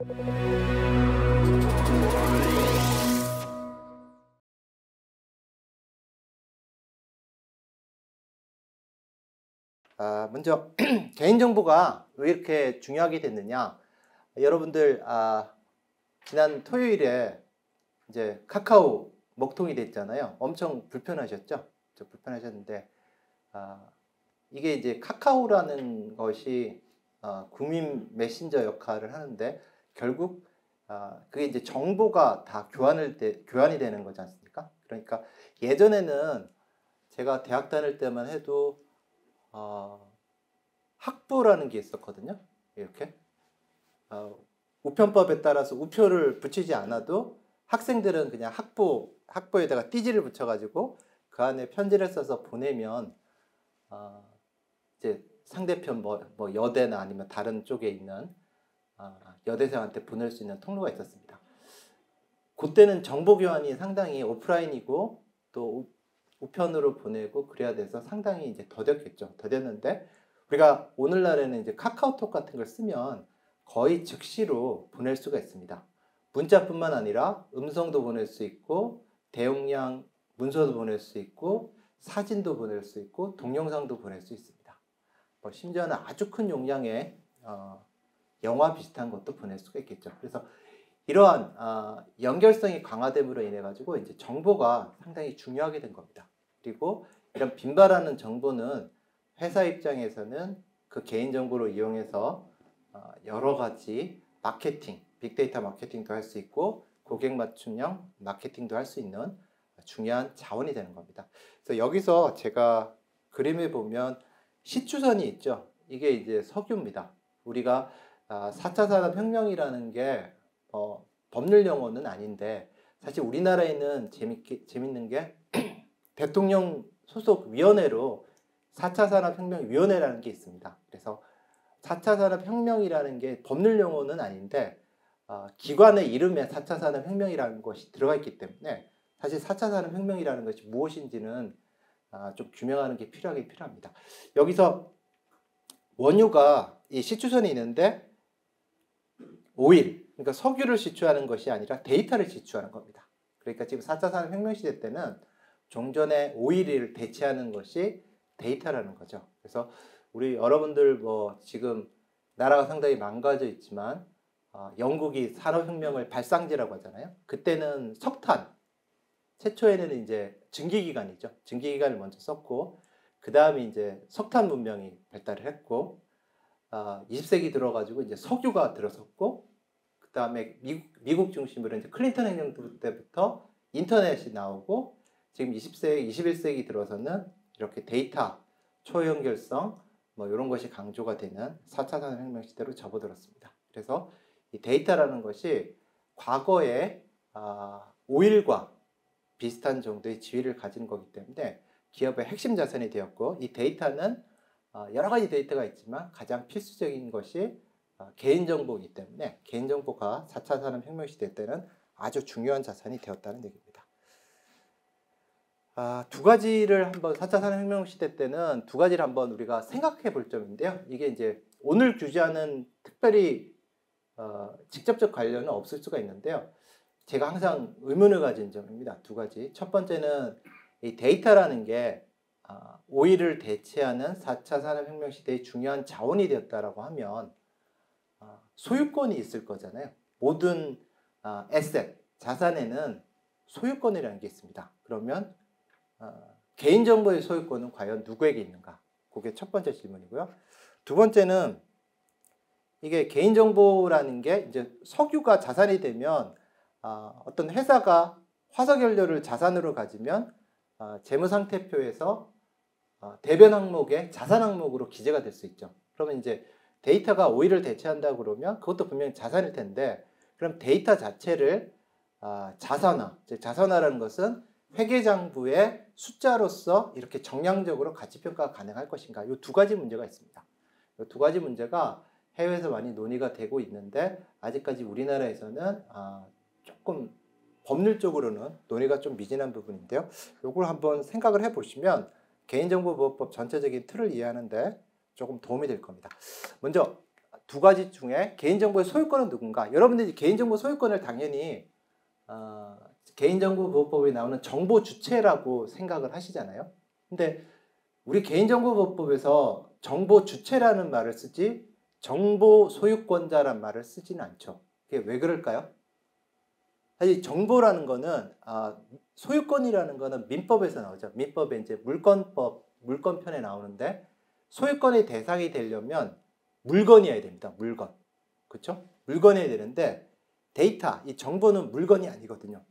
먼저 개인정보가 왜 이렇게 중요하게 됐느냐. 여러분들 지난 토요일에 이제 카카오 먹통이 됐잖아요. 엄청 불편하셨죠? 불편하셨는데 이게 이제 카카오라는 것이 국민 메신저 역할을 하는데 결국 그게 이제 정보가 다 교환이 되는 거지 않습니까? 그러니까 예전에는 제가 대학 다닐 때만 해도 학부라는 게 있었거든요. 이렇게 우편법에 따라서 우표를 붙이지 않아도 학생들은 그냥 학부에다가 띠지를 붙여가지고 그 안에 편지를 써서 보내면 이제 상대편 뭐 여대나 아니면 다른 쪽에 있는 여대생한테 보낼 수 있는 통로가 있었습니다. 그때는 정보 교환이 상당히 오프라인이고 또 우편으로 보내고 그래야 돼서 상당히 이제 더뎠겠죠. 더뎠는데 우리가 오늘날에는 이제 카카오톡 같은 걸 쓰면 거의 즉시로 보낼 수가 있습니다. 문자뿐만 아니라 음성도 보낼 수 있고 대용량 문서도 보낼 수 있고 사진도 보낼 수 있고 동영상도 보낼 수 있습니다. 심지어는 아주 큰 용량의 영화 비슷한 것도 보낼 수가 있겠죠. 그래서 이러한 연결성이 강화됨으로 인해 가지고 이제 정보가 상당히 중요하게 된 겁니다. 그리고 이런 빈발하는 정보는 회사 입장에서는 그 개인정보를 이용해서 여러 가지 마케팅, 빅데이터 마케팅도 할 수 있고 고객 맞춤형 마케팅도 할 수 있는 중요한 자원이 되는 겁니다. 그래서 여기서 제가 그림에 보면 시추선이 있죠. 이게 이제 석유입니다. 우리가 4차 산업혁명이라는 게 법률 용어는 아닌데 사실 우리나라에는 재밌는 게 대통령 소속 위원회로 4차 산업혁명위원회라는 게 있습니다. 그래서 4차 산업혁명이라는 게 법률 용어는 아닌데 기관의 이름에 4차 산업혁명이라는 것이 들어가 있기 때문에 사실 4차 산업혁명이라는 것이 무엇인지는 좀 규명하는 게 필요합니다. 여기서 원유가 이 시추선이 있는데 오일, 그러니까 석유를 시추하는 것이 아니라 데이터를 시추하는 겁니다. 그러니까 지금 4차 산업혁명 시대 때는 종전의 오일을 대체하는 것이 데이터라는 거죠. 그래서 우리 여러분들 지금 나라가 상당히 망가져 있지만 영국이 산업혁명을 발상지라고 하잖아요. 그때는 석탄, 최초에는 이제 증기기관이죠. 증기기관을 먼저 썼고 그 다음에 이제 석탄 문명이 발달을 했고 20세기 들어가지고 이제 석유가 들어섰고 그 다음에 미국 중심으로 이제 클린턴 행정 때부터 인터넷이 나오고 지금 21세기 들어서는 이렇게 데이터, 초연결성 이런 것이 강조가 되는 4차 산업혁명 시대로 접어들었습니다. 그래서 이 데이터라는 것이 과거에 오일과 비슷한 정도의 지위를 가진 거기 때문에 기업의 핵심 자산이 되었고 이 데이터는 여러 가지 데이터가 있지만 가장 필수적인 것이 개인정보이기 때문에 개인정보가 4차 산업혁명 시대 때는 아주 중요한 자산이 되었다는 얘기입니다. 두 가지를 한번 4차 산업혁명 시대 때는 두 가지를 한번 우리가 생각해 볼 점인데요. 이게 이제 오늘 규제와는 특별히 직접적 관련은 없을 수가 있는데요. 제가 항상 의문을 가진 점입니다. 두 가지. 첫 번째는 이 데이터라는 게 오일을 대체하는 4차 산업혁명 시대의 중요한 자원이 되었다라고 하면 소유권이 있을 거잖아요. 모든 에셋, 자산에는 소유권이라는 게 있습니다. 그러면 개인정보의 소유권은 과연 누구에게 있는가? 그게 첫 번째 질문이고요. 두 번째는 이게 개인정보라는 게 이제 석유가 자산이 되면 어떤 회사가 화석연료를 자산으로 가지면 재무상태표에서 대변 항목의 자산 항목으로 기재가 될 수 있죠. 그러면 이제 데이터가 오일을 대체한다 그러면 그것도 분명히 자산일 텐데 그럼 데이터 자체를 자산화, 즉 자산화라는 것은 회계장부의 숫자로서 이렇게 정량적으로 가치평가가 가능할 것인가? 이 두 가지 문제가 있습니다. 이 두 가지 문제가 해외에서 많이 논의가 되고 있는데 아직까지 우리나라에서는 조금 법률적으로는 논의가 좀 미진한 부분인데요. 이걸 한번 생각을 해보시면 개인정보보호법 전체적인 틀을 이해하는데 조금 도움이 될 겁니다. 먼저 두 가지 중에 개인정보의 소유권은 누군가? 여러분들이 개인정보 소유권을 당연히 개인정보보호법에 나오는 정보 주체라고 생각을 하시잖아요. 근데 우리 개인정보보호법에서 정보 주체라는 말을 쓰지 정보 소유권자란 말을 쓰지는 않죠. 그게 왜 그럴까요? 사실 정보라는 거는 소유권이라는 거는 민법에서 나오죠. 민법에 이제 물권편에 나오는데 소유권의 대상이 되려면 물건이어야 됩니다. 물건. 그렇죠? 물건이어야 되는데 데이터, 이 정보는 물건이 아니거든요.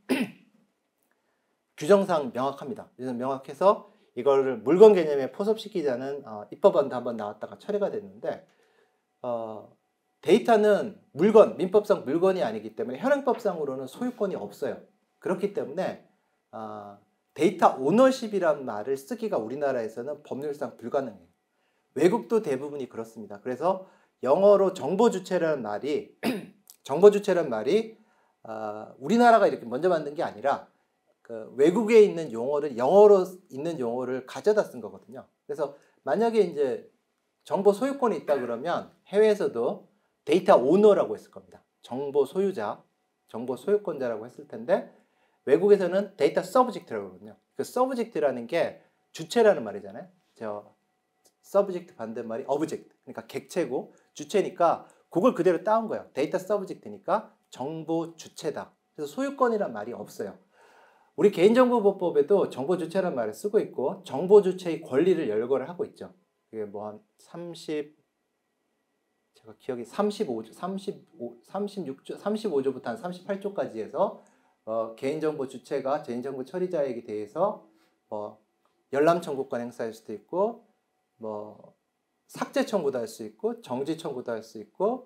규정상 명확합니다. 그래서 명확해서 이거를 물건 개념에 포섭시키자는 입법안도 한번 나왔다가 철회가 됐는데 데이터는 물건, 민법상 물건이 아니기 때문에 현행법상으로는 소유권이 없어요. 그렇기 때문에 데이터 오너십이란 말을 쓰기가 우리나라에서는 법률상 불가능해요. 외국도 대부분이 그렇습니다. 그래서 영어로 정보주체라는 말이 우리나라가 이렇게 먼저 만든 게 아니라 그 외국에 있는 용어를 영어로 있는 용어를 가져다 쓴 거거든요. 그래서 만약에 이제 정보 소유권이 있다 그러면 해외에서도 데이터 오너라고 했을 겁니다. 정보 소유자, 정보 소유권자라고 했을 텐데 외국에서는 데이터 서브젝트라고 그러거든요. 그 서브젝트라는 게 주체라는 말이잖아요. 서브젝트 반대말이 어브젝트. 그러니까 객체고 주체니까 그걸 그대로 따온 거예요. 데이터 서브젝트니까 정보 주체다. 그래서 소유권이란 말이 없어요. 우리 개인정보보호법에도 정보 주체라는 말을 쓰고 있고 정보 주체의 권리를 열거를 하고 있죠. 그게 뭐 한 35조부터 한 38조까지 해서 개인정보 주체가 개인정보 처리자에게 대해서 열람 청구권 행사할 수도 있고 삭제 청구도 할 수 있고 정지 청구도 할 수 있고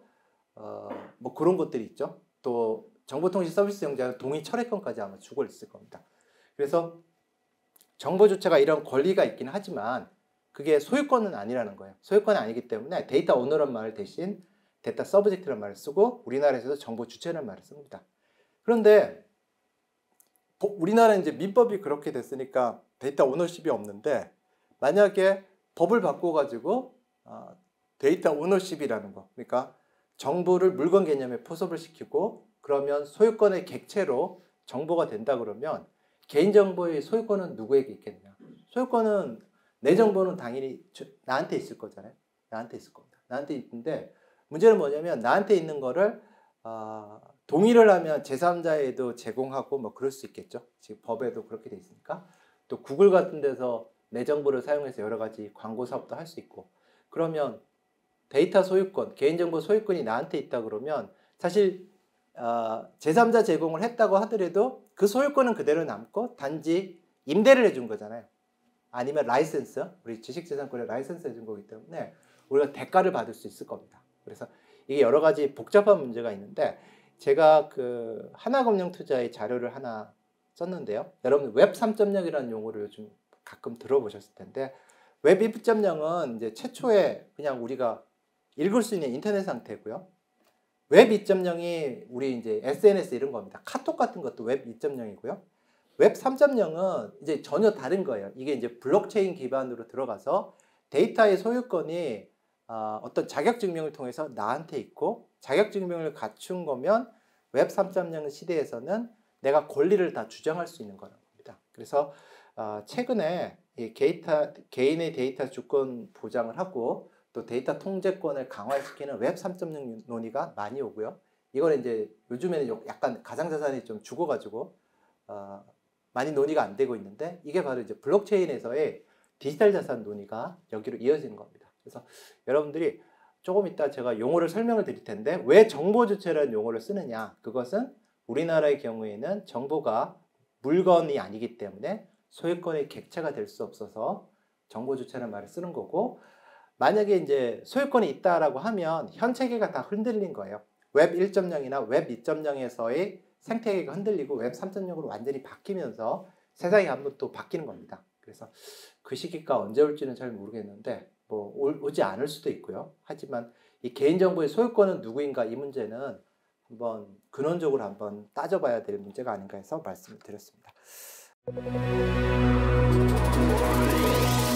그런 것들이 있죠. 또 정보통신 서비스 이용자는 동의 철회권까지 아마 주고 있을 겁니다. 그래서 정보 주체가 이런 권리가 있긴 하지만 그게 소유권은 아니라는 거예요. 소유권이 아니기 때문에 데이터 오너란 말 대신 데이터 서브젝트라는 말을 쓰고 우리나라에서도 정보 주체라는 말을 씁니다. 그런데 우리나라는 이제 민법이 그렇게 됐으니까 데이터 오너십이 없는데 만약에 법을 바꿔가지고 데이터 오너십이라는 거, 그러니까 정보를 물건 개념에 포섭을 시키고 그러면 소유권의 객체로 정보가 된다 그러면 개인정보의 소유권은 누구에게 있겠냐? 소유권은 내 정보는 당연히 나한테 있을 거잖아요. 나한테 있을 겁니다. 나한테 있는데 문제는 뭐냐면 나한테 있는 거를 동의를 하면 제3자에도 제공하고 그럴 수 있겠죠. 지금 법에도 그렇게 돼 있으니까. 또 구글 같은 데서 내 정보를 사용해서 여러 가지 광고 사업도 할 수 있고 그러면 데이터 소유권, 개인정보 소유권이 나한테 있다 그러면 사실 제3자 제공을 했다고 하더라도 그 소유권은 그대로 남고 단지 임대를 해준 거잖아요. 아니면 라이센스, 우리 지식재산권에 라이센스 해준 거기 때문에 우리가 대가를 받을 수 있을 겁니다. 그래서 이게 여러 가지 복잡한 문제가 있는데 제가 그 하나금융투자의 자료를 하나 썼는데요. 여러분 웹 3.0이라는 용어를 요즘 가끔 들어보셨을 텐데 웹 2.0은 이제 최초에 그냥 우리가 읽을 수 있는 인터넷 상태고요. 웹 2.0이 우리 이제 SNS 이런 겁니다. 카톡 같은 것도 웹 2.0이고요. 웹 3.0은 이제 전혀 다른 거예요. 이게 이제 블록체인 기반으로 들어가서 데이터의 소유권이 어떤 자격증명을 통해서 나한테 있고 자격증명을 갖춘 거면 웹 3.0 시대에서는 내가 권리를 다 주장할 수 있는 거라는 겁니다. 그래서 최근에 이 개인의 데이터 주권 보장을 하고 또 데이터 통제권을 강화시키는 웹 3.0 논의가 많이 오고요. 이거는 이제 요즘에는 약간 가상자산이 좀 죽어가지고 많이 논의가 안 되고 있는데 이게 바로 이제 블록체인에서의 디지털 자산 논의가 여기로 이어지는 겁니다. 그래서 여러분들이 조금 이따 제가 용어를 설명을 드릴 텐데 왜 정보 주체라는 용어를 쓰느냐? 그것은 우리나라의 경우에는 정보가 물건이 아니기 때문에 소유권의 객체가 될 수 없어서 정보 주체라는 말을 쓰는 거고 만약에 이제 소유권이 있다라고 하면 현 체계가 다 흔들린 거예요. 웹 1.0이나 웹 2.0에서의 생태계가 흔들리고 웹 3.0으로 완전히 바뀌면서 세상이 한번 또 바뀌는 겁니다. 그래서 그 시기가 언제 올지는 잘 모르겠는데 오지 않을 수도 있고요. 하지만 이 개인정보의 소유권은 누구인가 이 문제는 한번 근원적으로 한번 따져봐야 될 문제가 아닌가 해서 말씀을 드렸습니다.